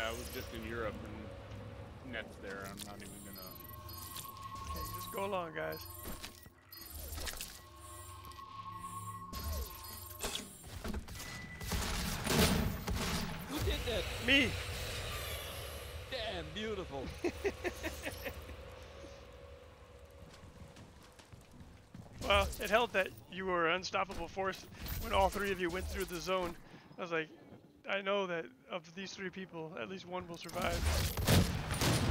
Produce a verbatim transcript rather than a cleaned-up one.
I was just in Europe and net's there. I'm not even gonna. Okay, just go along, guys. Who did that? Me! Damn, beautiful. Well, it helped that you were an unstoppable force when all three of you went through the zone. I was like, I know that of these three people, at least one will survive.